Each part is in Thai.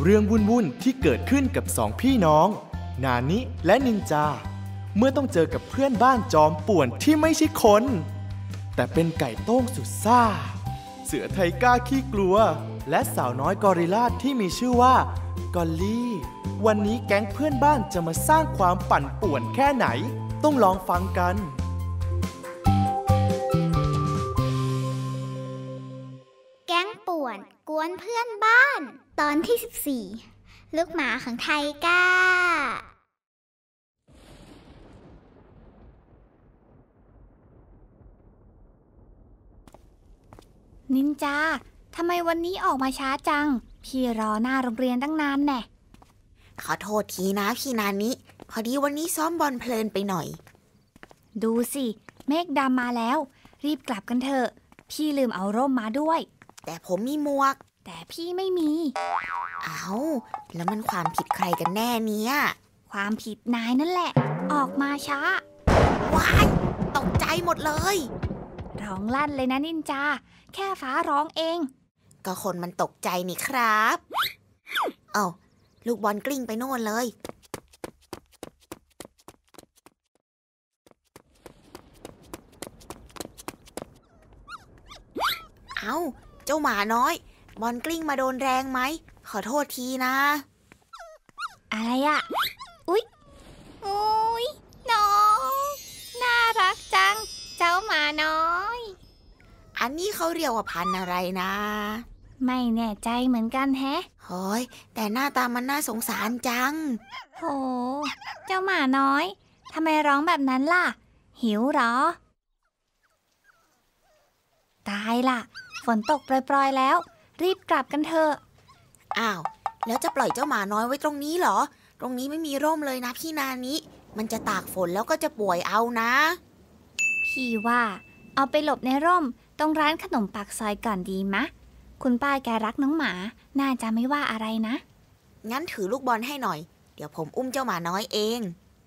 เรื่องวุ่นๆที่เกิดขึ้นกับสองพี่น้องนานิและนินจาเมื่อต้องเจอกับเพื่อนบ้านจอมป่วนที่ไม่ใช่คนแต่เป็นไก่โต้งสุดซ่าเสือไทก้าขี้กลัวและสาวน้อยกอริลลาที่มีชื่อว่ากอลลี่วันนี้แก๊งเพื่อนบ้านจะมาสร้างความปั่นป่วนแค่ไหนต้องลองฟังกันแก๊งป่วนกวนเพื่อนบ้านตอนที่14ลูกหมาของไทก้านินจาทำไมวันนี้ออกมาช้าจังพี่รอหน้าโรงเรียนตั้งนานแน่ขอโทษทีนะพี่นานิพอดีวันนี้ซ้อมบอลเพลินไปหน่อยดูสิเมฆดำมาแล้วรีบกลับกันเถอะพี่ลืมเอาร่มมาด้วยแต่ผมมีหมวกแต่พี่ไม่มีแล้วมันความผิดใครกันแน่เนี่ยความผิดนายนั่นแหละออกมาช้าว้ายตกใจหมดเลยร้องลั่นเลยนะนินจาแค่ฟ้าร้องเองก็คนมันตกใจนี่ครับลูกบอลกลิ้งไปโน่นเลยเจ้าหมาน้อยบอลกลิ้งมาโดนแรงไหมขอโทษทีนะอะไรอะอุ๊ยน้องน่ารักจังเจ้าหมาน้อยอันนี้เขาเรียกว่าพันธุ์อะไรนะไม่แน่ใจเหมือนกันแฮะโอ้ยแต่หน้าตามันน่าสงสารจังโหเจ้าหมาน้อยทำไมร้องแบบนั้นล่ะหิวเหรอตายล่ะฝนตกปรอยๆแล้วรีบกลับกันเถอะแล้วจะปล่อยเจ้าหมาน้อยไว้ตรงนี้เหรอตรงนี้ไม่มีร่มเลยนะพี่นานิมันจะตากฝนแล้วก็จะป่วยเอานะพี่ว่าเอาไปหลบในร่มตรงร้านขนมปากซอยก่อนดีมะคุณป้าแกรักน้องหมาน่าจะไม่ว่าอะไรนะงั้นถือลูกบอลให้หน่อยเดี๋ยวผมอุ้มเจ้าหมาน้อยเอง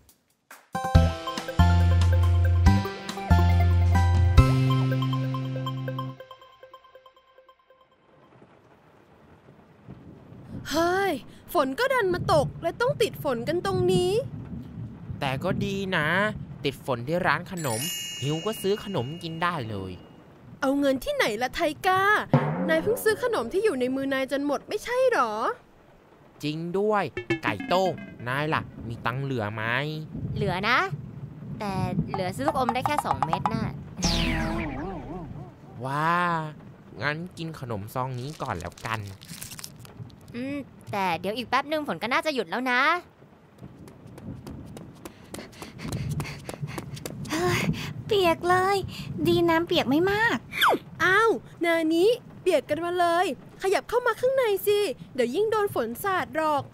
เฮ้ยฝนก็ดันมาตกและต้องติดฝนกันตรงนี้แต่ก็ดีนะติดฝนที่ร้านขนมหิวก็ซื้อขนมกินได้เลยเอาเงินที่ไหนละไทก้านายเพิ่งซื้อขนมที่อยู่ในมือนายจนหมดไม่ใช่หรอจริงด้วยไก่โต้งนายล่ะมีตังค์เหลือไหมเหลือนะแต่เหลือซื้อลูกอมได้แค่2 เม็ดน่ะว้างั้นกินขนมซองนี้ก่อนแล้วกันแต่เดี๋ยวอีกแป๊บนึงฝนก็น่าจะหยุดแล้วนะเปียกเลยดีน้ำเปียกไม่มากนานี้เปียกกันมาเลยขยับเข้ามาข้างในสิเดี๋ยวยิ่งโดนฝนสาดหรอก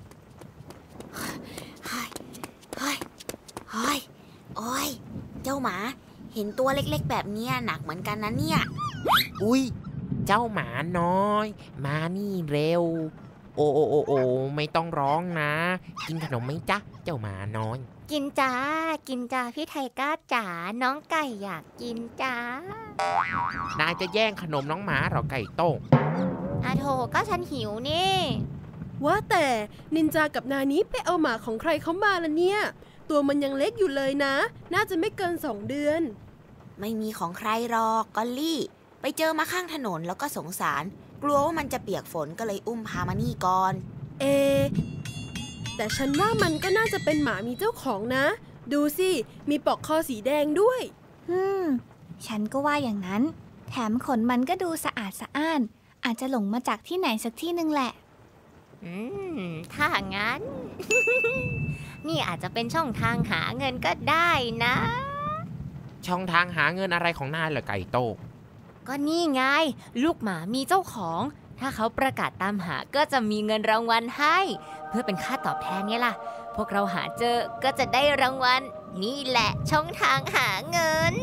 โอ้ยเจ้าหมาเห็นตัวเล็กๆแบบนี้หนักเหมือนกันนะเนี่ยอุ๊ยเจ้าหมาน้อยมานี่เร็วโอ้ไม่ต้องร้องนะกินขนมไหมจ๊ะเจ้าหมาน้อยกินจ้าพี่ไทก้าจ๋าน้องไก่อยากกินจ้านายจะแย่งขนมน้องหมาเหรอไก่โต้งโถก็ฉันหิวนี่ว่าแต่นินจากับนานี้ไปเอาหมาของใครเขามาล่ะเนี่ยตัวมันยังเล็กอยู่เลยนะน่าจะไม่เกิน2 เดือนไม่มีของใครหรอกกอลลี่ไปเจอมาข้างถนนแล้วก็สงสารกลัวว่ามันจะเปียกฝนก็เลยอุ้มพามานี่ก่อนแต่ฉันว่ามันก็น่าจะเป็นหมามีเจ้าของนะดูสิมีปลอกคอสีแดงด้วยฉันก็ว่าอย่างนั้นแถมขนมันก็ดูสะอาดสะอ้านอาจจะหลงมาจากที่ไหนสักที่นึงแหละถ้างั้น นี่อาจจะเป็นช่องทางหาเงินก็ได้นะช่องทางหาเงินอะไรของนายเหรอไก่โต้งก็นี่ไงลูกหมามีเจ้าของถ้าเขาประกาศตามหาก็จะมีเงินรางวัลให้เพื่อเป็นค่าตอบแทนไงล่ะพวกเราหาเจอก็จะได้รางวัลนี่แหละช่องทางหาเงิน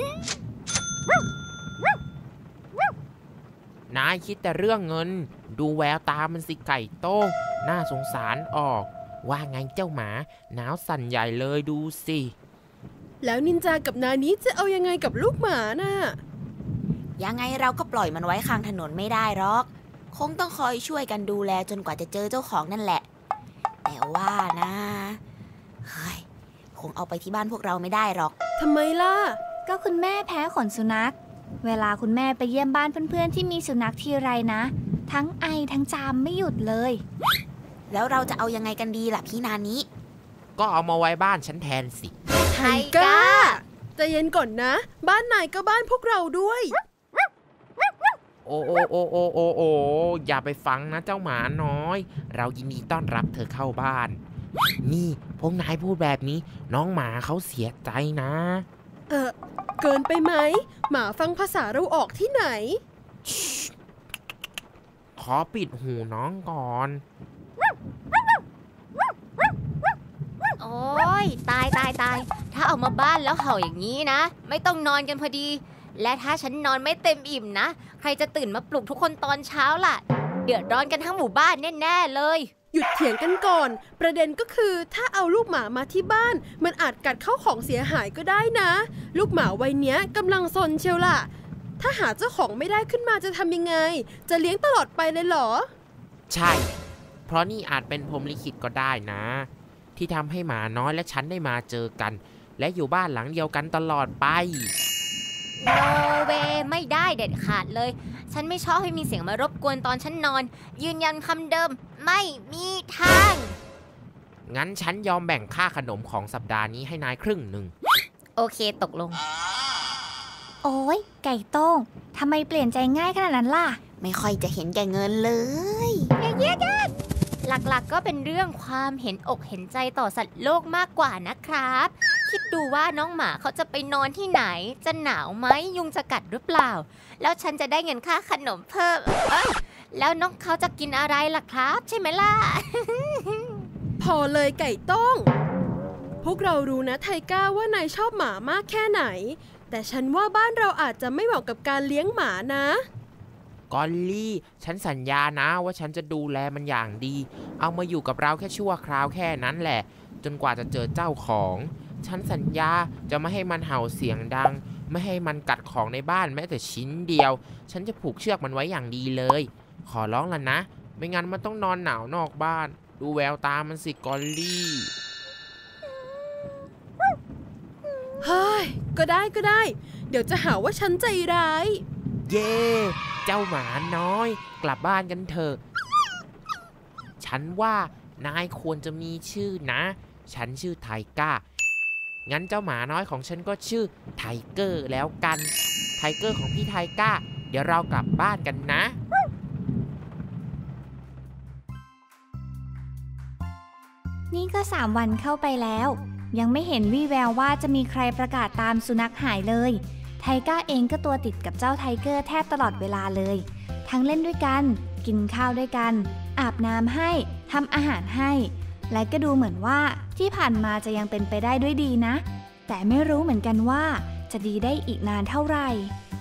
นายคิดแต่เรื่องเงินดูแววตามันสิไก่โต้งน่าสงสารออกว่าไงเจ้าหมาหนาวสั่นใหญ่เลยดูสิแล้วนินจากับนานี้จะเอายังไงกับลูกหมาน่ะยังไงเราก็ปล่อยมันไว้ข้างถนนไม่ได้หรอกคงต้องคอยช่วยกันดูแลจนกว่าจะเจอเจ้าของนั่นแหละแต่ว่านะเฮ้ยคงเอาไปที่บ้านพวกเราไม่ได้หรอกทำไมล่ะก็คุณแม่แพ้ขนสุนัขเวลาคุณแม่ไปเยี่ยมบ้านเพื่อนๆที่มีสุนัขทีไรนะทั้งไอทั้งจามไม่หยุดเลยแล้วเราจะเอายังไงกันดีล่ะพี่นานิก็เอามาไว้บ้านฉันแทนสิไทก้าใจเย็นก่อนนะบ้านนายก็บ้านพวกเราด้วยโอ้อย่าไปฟังนะเจ้าหมาน้อยเรายินดีต้อนรับเธอเข้าบ้านนี่พวกนายพูดแบบนี้น้องหมาเขาเสียใจนะเกินไปไหมหมาฟังภาษาเราออกที่ไหนขอปิดหูน้องก่อนโอ้ยตายถ้าเอามาบ้านแล้วเห่าอย่างนี้นะไม่ต้องนอนกันพอดีและถ้าฉันนอนไม่เต็มอิ่มนะใครจะตื่นมาปลุกทุกคนตอนเช้าล่ะเดือดร้อนกันทั้งหมู่บ้านแน่ๆเลยหยุดเถียงกันก่อนประเด็นก็คือถ้าเอาลูกหมามาที่บ้านมันอาจกัดเข้าของเสียหายก็ได้นะลูกหมาวัยเนี้ยกำลังซนเชียวล่ะถ้าหาเจ้าของไม่ได้ขึ้นมาจะทำยังไงจะเลี้ยงตลอดไปเลยเหรอใช่เพราะนี่อาจเป็นพรหมลิขิตก็ได้นะที่ทำให้หมาน้อยและฉันได้มาเจอกันและอยู่บ้านหลังเดียวกันตลอดไปโนเวไม่ได้เด็ดขาดเลยฉันไม่ชอบให้มีเสียงมารบกวนตอนฉันนอนยืนยันคำเดิมไม่มีทางงั้นฉันยอมแบ่งค่าขนมของสัปดาห์นี้ให้นายครึ่งหนึ่งโอเคตกลงโอ้ยไก่โต้งทำไมเปลี่ยนใจง่ายขนาดนั้นล่ะไม่ค่อยจะเห็นแก่เงินเลยหลักๆก็เป็นเรื่องความเห็นอกเห็นใจต่อสัตว์โลกมากกว่านะครับคิดดูว่าน้องหมาเขาจะไปนอนที่ไหนจะหนาวไหมยุงจะกัดหรือเปล่าแล้วฉันจะได้เงินค่าขนมเพิ่มแล้วน้องเขาจะกินอะไรล่ะครับใช่ไหมล่ะพอเลยไก่ต้งพวกเรารู้นะไทก้าว่านายชอบหมามากแค่ไหนแต่ฉันว่าบ้านเราอาจจะไม่เหมาะกับการเลี้ยงหมานะกอลลี่ฉันสัญญานะว่าฉันจะดูแลมันอย่างดีเอามาอยู่กับเราแค่ชั่วคราวแค่นั้นแหละจนกว่าจะเจอเจ้าของฉันสัญญาจะไม่ให้มันเห่าเสียงดังไม่ให้มันกัดของในบ้านแม้แต่ชิ้นเดียวฉันจะผูกเชือกมันไว้อย่างดีเลยขอร้องละนะไม่งั้นมันต้องนอนหนาวนอกบ้านดูแววตามันสิกอลลี่เฮ้ยก็ได้เดี๋ยวจะหาว่าฉันใจร้ายเย่เจ้าหมาน้อยกลับบ้านกันเถอะฉันว่านายควรจะมีชื่อนะฉันชื่อไทก้างั้นเจ้าหมาน้อยของฉันก็ชื่อไทเกอร์แล้วกันไทเกอร์ของพี่ไทก้าเดี๋ยวเรากลับบ้านกันนะนี่ก็3 วันเข้าไปแล้วยังไม่เห็นวี่แววว่าจะมีใครประกาศตามสุนัขหายเลยไทก้าเองก็ตัวติดกับเจ้าไทเกอร์แทบตลอดเวลาเลยทั้งเล่นด้วยกันกินข้าวด้วยกันอาบน้ำให้ทำอาหารให้และก็ดูเหมือนว่าที่ผ่านมาจะยังเป็นไปได้ด้วยดีนะแต่ไม่รู้เหมือนกันว่าจะดีได้อีกนานเท่าไหร่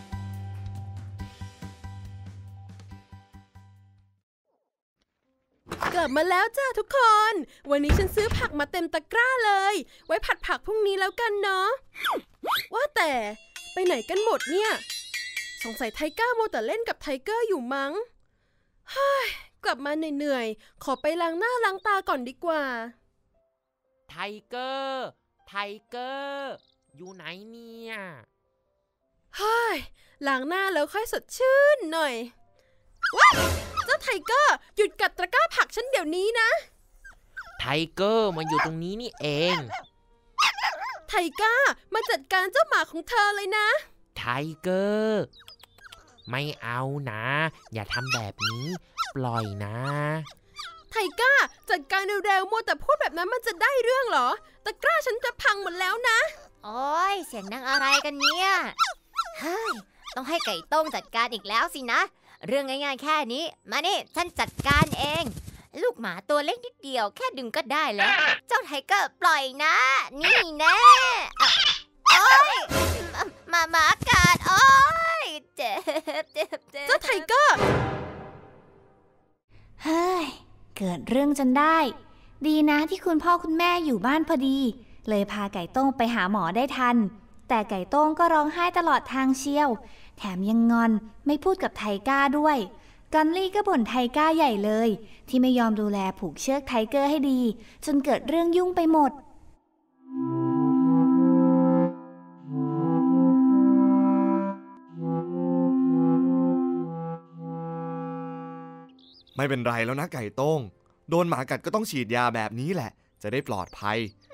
กลับมาแล้วจ้าทุกคนวันนี้ฉันซื้อผักมาเต็มตะกร้าเลยไว้ผัดผักพรุ่งนี้แล้วกันเนาะว่าแต่ไปไหนกันหมดเนี่ยสงสัยไทก้าโมแต่เล่นกับไทเกอร์อยู่มั้งเฮ้ยกลับมาเหนื่อยๆขอไปล้างหน้าล้างตาก่อนดีกว่าไทเกอร์อยู่ไหนเนี่ยเฮ้ยล้างหน้าแล้วค่อยสดชื่นหน่อยว้าเจ้าไทเกอร์หยุดกัดตะกร้าผักฉันเดี๋ยวนี้นะไทเกอร์มันอยู่ตรงนี้นี่เองไทก้ามาจัดการเจ้าหมาของเธอเลยนะไทเกอร์ไม่เอานะอย่าทำแบบนี้ปล่อยนะไทก้าจัดการเร็วๆมัวแต่พูดแบบนั้นมันจะได้เรื่องเหรอตะกร้าฉันจะพังหมดแล้วนะโอ้ยเสียงดังอะไรกันเนี่ยเฮ้ยต้องให้ไก่ต้งจัดการอีกแล้วสินะเรื่องง่ายๆแค่นี้มานี่ฉันจัดการเองลูกหมาตัวเล็กนิดเดียวแค่ดึงก็ได้แล้วเจ้าไทเกอร์ปล่อยนะนี่แน่โอ้ยหมากัดโอ้ยเจ็บเจ้าไทเกอร์เฮ้ยเกิดเรื่องจนได้ดีนะที่คุณพ่อคุณแม่อยู่บ้านพอดีเลยพาไก่โต้งไปหาหมอได้ทันแต่ไก่โต้งก็ร้องไห้ตลอดทางเชียวแถมยังงอนไม่พูดกับไทก้าด้วยกอนลี่ก็บ่นไทก้าใหญ่เลยที่ไม่ยอมดูแลผูกเชือกไทเกอร์ให้ดีจนเกิดเรื่องยุ่งไปหมดไม่เป็นไรแล้วนะไก่โต้งโดนหมากัดก็ต้องฉีดยาแบบนี้แหละจะได้ปลอดภัย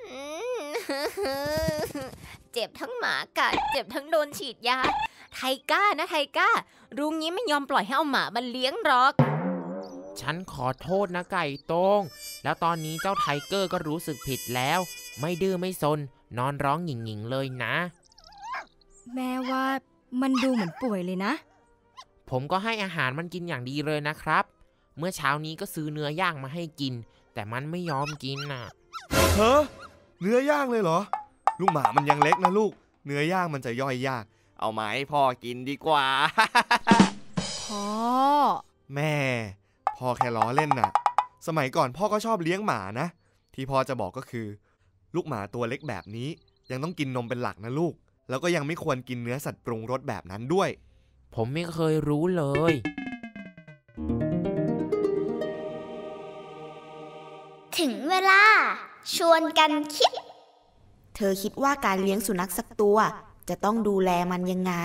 เจ็บทั้งหมากัดเจ็บทั้งโดนฉีดยาไทก้านะไทก้าลุงนี้ไม่ยอมปล่อยให้เอาหมามาเลี้ยงหรอกฉันขอโทษนะไก่โต้งแล้วตอนนี้เจ้าไทเกอร์ก็รู้สึกผิดแล้วไม่ดื้อไม่ซนนอนร้องหยิ่งๆเลยนะแม่ว่ามันดูเหมือนป่วยเลยนะผมก็ให้อาหารมันกินอย่างดีเลยนะครับเมื่อเช้านี้ก็ซื้อเนื้อย่างมาให้กินแต่มันไม่ยอมกินน่ะเฮ้อเนื้อย่างเลยเหรอลูกหมามันยังเล็กนะลูกเนื้อย่างมันจะย่อยยากเอามาให้พ่อกินดีกว่าพ่อแม่พ่อแค่ล้อเล่นน่ะสมัยก่อนพ่อก็ชอบเลี้ยงหมานะที่พ่อจะบอกก็คือลูกหมาตัวเล็กแบบนี้ยังต้องกินนมเป็นหลักนะลูกแล้วก็ยังไม่ควรกินเนื้อสัตว์ปรุงรสแบบนั้นด้วยผมไม่เคยรู้เลยถึงเวลาชวนกันคิดเธอคิดว่าการเลี้ยงสุนัขสักตัวจะต้องดูแลมันยังไง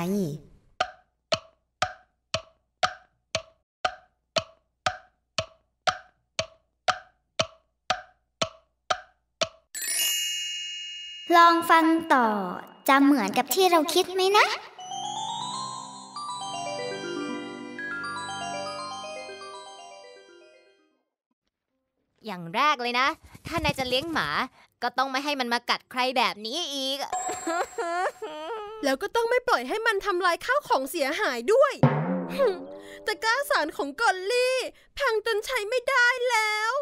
ลองฟังต่อจะเหมือนกับที่เราคิดไหมนะอย่างแรกเลยนะถ้านายจะเลี้ยงหมาก็ต้องไม่ให้มันมากัดใครแบบนี้อีกแล้วก็ต้องไม่ปล่อยให้มันทำลายข้าวของเสียหายด้วยแต่กล้าสารของกอลลี่พังจนใช้ไม่ได้แล้ว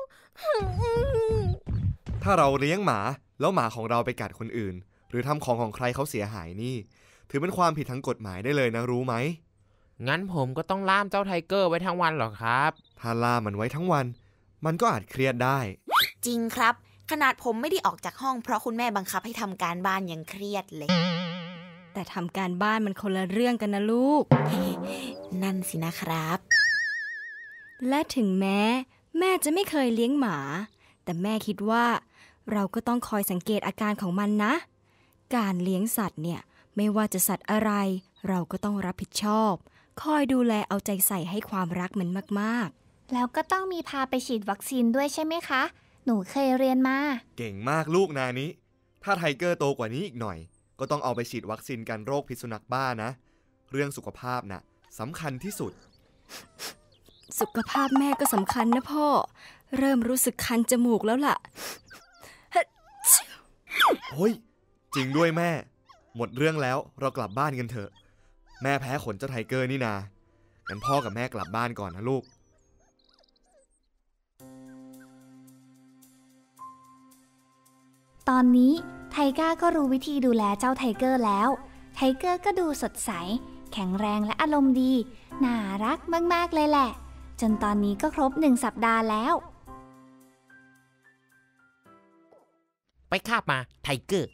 ถ้าเราเลี้ยงหมาแล้วหมาของเราไปกัดคนอื่นหรือทำของใครเขาเสียหายนี่ถือเป็นความผิดทางกฎหมายได้เลยนะรู้ไหมงั้นผมก็ต้องล่ามเจ้าไทเกอร์ไว้ทั้งวันหรอครับถ้าล่ามมันไว้ทั้งวันมันก็อาจเครียดได้จริงครับขนาดผมไม่ได้ออกจากห้องเพราะคุณแม่บังคับให้ทำการบ้านยังเครียดเลยแต่ทำการบ้านมันคนละเรื่องกันนะลูกนั่นสินะครับและถึงแม้แม่จะไม่เคยเลี้ยงหมาแต่แม่คิดว่าเราก็ต้องคอยสังเกตอาการของมันนะการเลี้ยงสัตว์เนี่ยไม่ว่าจะสัตว์อะไรเราก็ต้องรับผิดชอบคอยดูแลเอาใจใส่ให้ความรักมันมากๆแล้วก็ต้องมีพาไปฉีดวัคซีนด้วยใช่ไหมคะหนูเคยเรียนมาเก่งมากลูกนานิถ้าไทเกอร์โตกว่านี้อีกหน่อยก็ต้องเอาไปฉีดวัคซีนกันโรคพิษสุนัขบ้านะเรื่องสุขภาพน่ะสำคัญที่สุดสุขภาพแม่ก็สำคัญนะพ่อเริ่มรู้สึกคันจมูกแล้วล่ะโอ้ยจริงด้วยแม่หมดเรื่องแล้วเรากลับบ้านกันเถอะแม่แพ้ขนเจ้าไทเกอร์นี่นางั้นพ่อกับแม่กลับบ้านก่อนนะลูกตอนนี้ไทก้าก็รู้วิธีดูแลเจ้าไทเกอร์แล้วไทเกอร์ก็ดูสดใสแข็งแรงและอารมณ์ดีน่ารักมากๆเลยแหละจนตอนนี้ก็ครบ1 สัปดาห์แล้วไปคาบมาไทเกอร์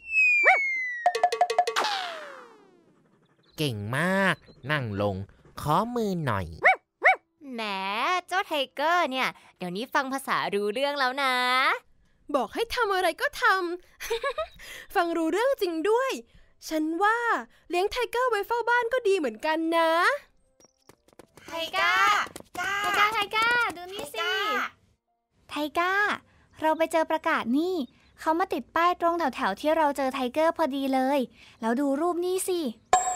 เก่งมากนั่งลงขอมือหน่อยแหมเจ้าไทเกอร์เนี่ยเดี๋ยวนี้ฟังภาษารู้เรื่องแล้วนะบอกให้ทำอะไรก็ทำ ฟังรู้เรื่องจริงด้วยฉันว่าเลี้ยงไทเกอร์ไว้เฝ้าบ้านก็ดีเหมือนกันนะไทก้าดูนี่สิไทก้าเราไปเจอประกาศนี่เขามาติดป้ายตรงแถวๆที่เราเจอไทเกอร์พอดีเลยแล้วดูรูปนี่สิ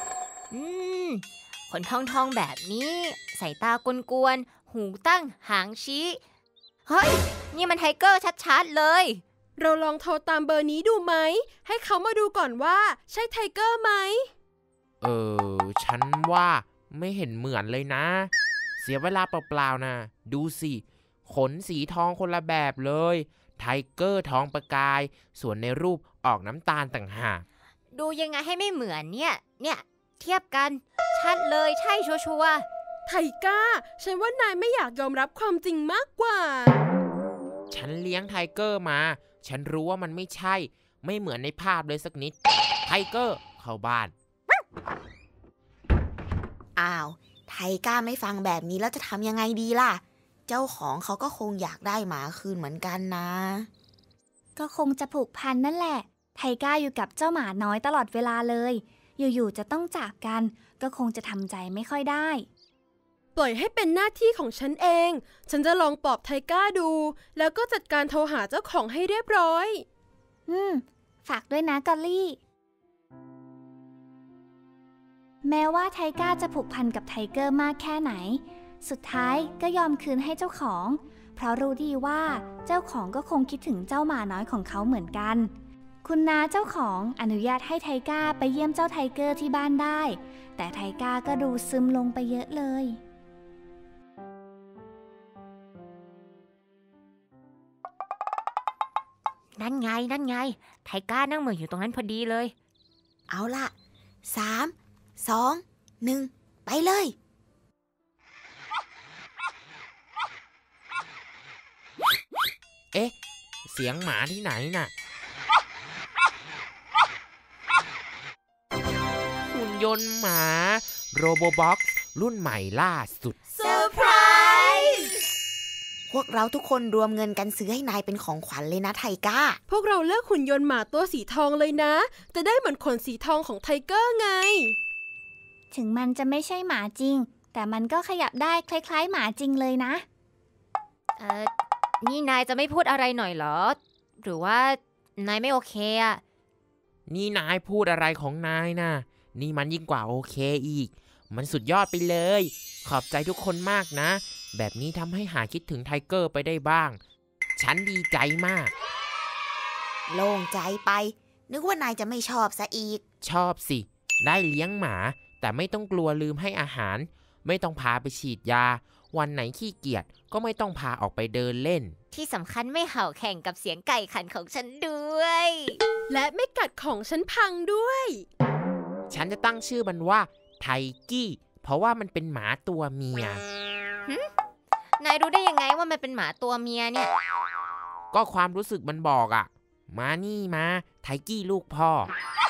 ขนทองแบบนี้สายตากวนๆหูตั้งหางชี้เฮ้ยนี่มันไทเกอร์ชัดๆเลยเราลองโทรตามเบอร์นี้ดูไหมให้เขามาดูก่อนว่าใช่ไทเกอร์ไหมฉันว่าไม่เห็นเหมือนเลยนะเสียเวลาเปล่าๆนะดูสิขนสีทองคนละแบบเลยไทเกอร์ทองประกายส่วนในรูปออกน้ำตาลต่างหากดูยังไงให้ไม่เหมือนเนี่ยเทียบกันชัดเลยใช่ชัวร์ไทก้าฉันว่านายไม่อยากยอมรับความจริงมากกว่าฉันเลี้ยงไทเกอร์มาฉันรู้ว่ามันไม่ใช่ไม่เหมือนในภาพเลยสักนิดไทเกอร์เข้าบ้านอ้าวไทก้าไม่ฟังแบบนี้แล้วจะทำยังไงดีล่ะเจ้าของเขาก็คงอยากได้หมาคืนเหมือนกันนะก็คงจะผูกพันนั่นแหละไทก้าอยู่กับเจ้าหมาน้อยตลอดเวลาเลยอยู่ๆจะต้องจากกันก็คงจะทำใจไม่ค่อยได้ปล่อยให้เป็นหน้าที่ของฉันเองฉันจะลองปลอบไทก้าดูแล้วก็จัดการโทรหาเจ้าของให้เรียบร้อยฝากด้วยนะกอลลี่แม้ว่าไทก้าจะผูกพันกับไทเกอร์มากแค่ไหนสุดท้ายก็ยอมคืนให้เจ้าของเพราะรู้ดีว่าเจ้าของก็คงคิดถึงเจ้าหมาน้อยของเขาเหมือนกันคุณน้าเจ้าของอนุญาตให้ไทก้าไปเยี่ยมเจ้าไทเกอร์ที่บ้านได้แต่ไทก้าก็ดูซึมลงไปเยอะเลยนั่นไงไทก้านั่งเหม่ออยู่ตรงนั้นพอดีเลยเอาล่ะ3 2 1ไปเลยเอ๊ะเสียงหมาที่ไหนน่ะหุ่นยนต์หมาโรโบบ็อกซ์รุ่นใหม่ล่าสุดเซอร์ไพรส์พวกเราทุกคนรวมเงินกันซื้อให้นายเป็นของขวัญเลยนะไทก้าพวกเราเลือกหุ่นยนต์หมาตัวสีทองเลยนะจะได้เหมือนขนสีทองของไทเกอร์ไงถึงมันจะไม่ใช่หมาจริงแต่มันก็ขยับได้คล้ายๆหมาจริงเลยนะนี่นายจะไม่พูดอะไรหน่อยเหรอหรือว่านายไม่โอเคอ่ะนี่นายพูดอะไรของนายน่ะนี่มันยิ่งกว่าโอเคอีกมันสุดยอดไปเลยขอบใจทุกคนมากนะแบบนี้ทำให้หาคิดถึงไทเกอร์ไปได้บ้างฉันดีใจมากโล่งใจไปนึกว่านายจะไม่ชอบซะอีกชอบสิได้เลี้ยงหมาแต่ไม่ต้องกลัวลืมให้อาหารไม่ต้องพาไปฉีดยาวันไหนขี้เกียจก็ไม่ต้องพาออกไปเดินเล่นที่สำคัญไม่เห่าแข่งกับเสียงไก่ขันของฉันด้วยและไม่กัดของฉันพังด้วยฉันจะตั้งชื่อมันว่าไทกี้เพราะว่ามันเป็นหมาตัวเมียนายรู้ได้ยังไงว่ามันเป็นหมาตัวเมียเนี่ยก็ความรู้สึกมันบอกอ่ะมานี่มาไทกี้ลูกพ่อ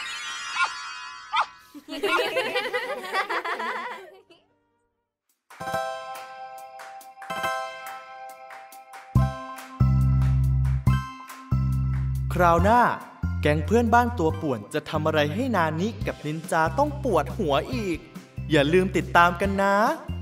คราวหน้าแก๊งเพื่อนบ้านตัวป่วนจะทำอะไรให้นานิกับนินจาต้องปวดหัวอีกอย่าลืมติดตามกันนะ